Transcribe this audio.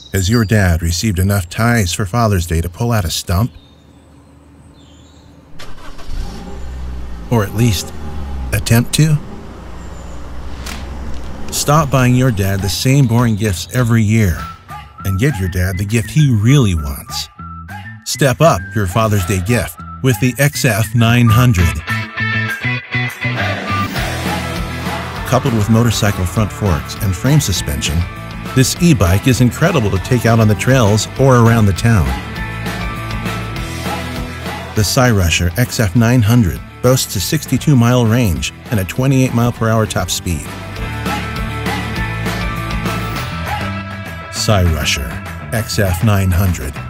Has your dad received enough ties for Father's Day to pull out a stump? Or at least attempt to? Stop buying your dad the same boring gifts every year and get your dad the gift he really wants. Step up your Father's Day gift with the XF900. Coupled with motorcycle front forks and frame suspension, this e-bike is incredible to take out on the trails or around the town. The Cyrusher XF900 boasts a 62-mile range and a 28-mile-per-hour top speed. Cyrusher XF900.